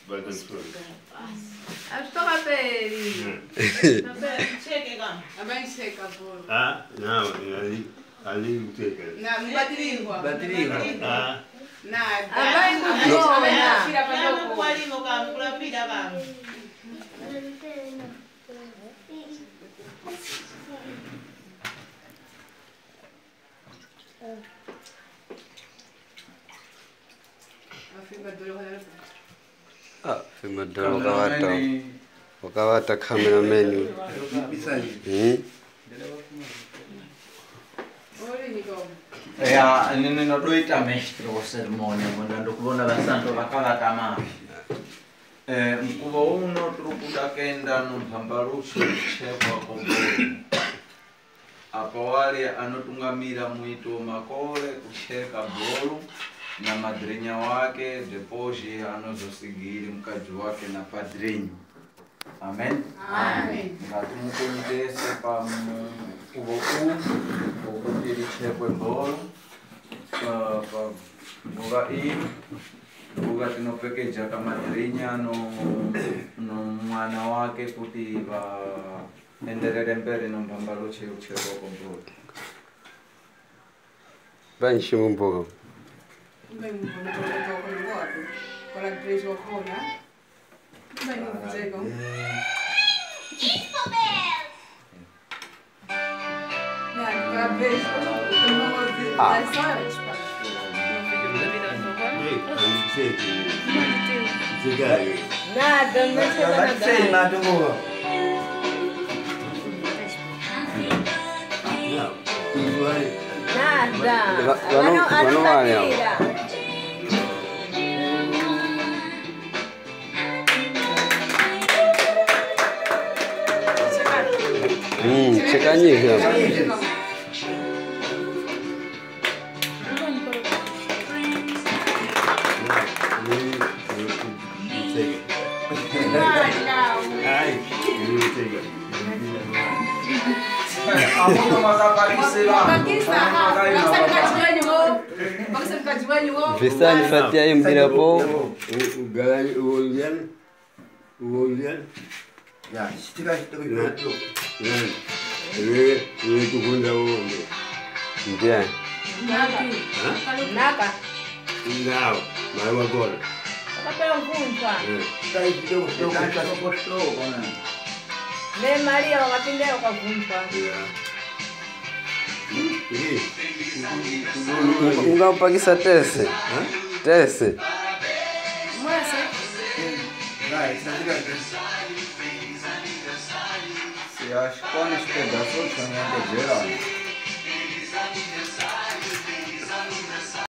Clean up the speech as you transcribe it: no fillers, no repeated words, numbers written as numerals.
Toca peli. Ah, não, ali não tem. Não, batirinho. Batirinho. Ah. Nada. Vai no tira para jogo. Filma dolo wakawata cameraman. Nino doita mestre wa cerimônia, mandando kubona basanto bakawata mafi. Mkuba uno turukuda kenda numpambarushi chekwa kongoni. Apa wale anotungamira mwito makole kucheka bolu na madrinya wake depoji anozosigiri mkaji wake na padrinho. Amen. Amen. Ngatumukumitese pa mkubo ukutiri chekwe bolu pa buga buga tinopekeja kama madrinya no mwana wake kuti ba endelele mbele no mpambalo chekwa kongoni. Banshi mumbogo. Con la presa cola. Vai no jego. Ja, cabeça. Nada, não sei nada. Чеканье. Visani fatia mpira po. Ugalani uolian. Ya, sitika itu. Itu kunda uoli. Ndia. Naka. Não, mas eu agora. Papel junto. Tá aí, deu Ne Maria wakapindea kwa vumpa. Ungapakisa tese. Tese. Mwese. Se acho que quando os pedaços são de geral.